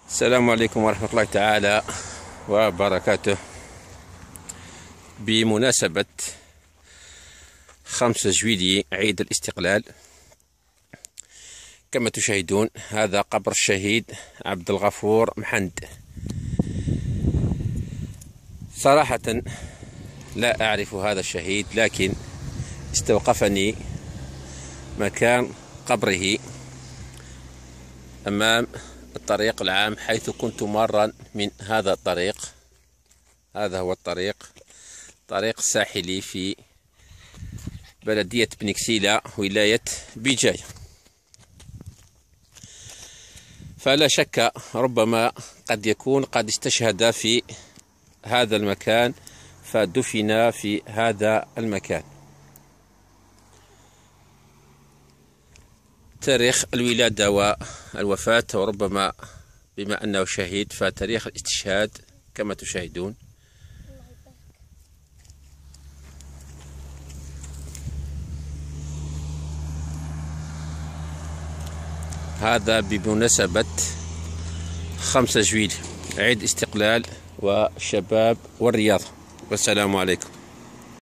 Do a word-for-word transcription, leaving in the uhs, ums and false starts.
السلام عليكم ورحمة الله تعالى وبركاته. بمناسبة خمسة جويلية عيد الاستقلال، كما تشاهدون هذا قبر الشهيد عبد الغفور محند. صراحة لا أعرف هذا الشهيد، لكن استوقفني مكان قبره أمام الطريق العام، حيث كنت مارا من هذا الطريق. هذا هو الطريق طريق ساحلي في بلدية بنكسيلة ولاية بجاية. فلا شك ربما قد يكون قد استشهد في هذا المكان فدفن في هذا المكان. تاريخ الولادة والوفاة، وربما بما أنه شهيد فتاريخ الاستشهاد كما تشاهدون. هذا بمناسبة خمسة جويلية عيد استقلال والشباب والرياضة. والسلام عليكم.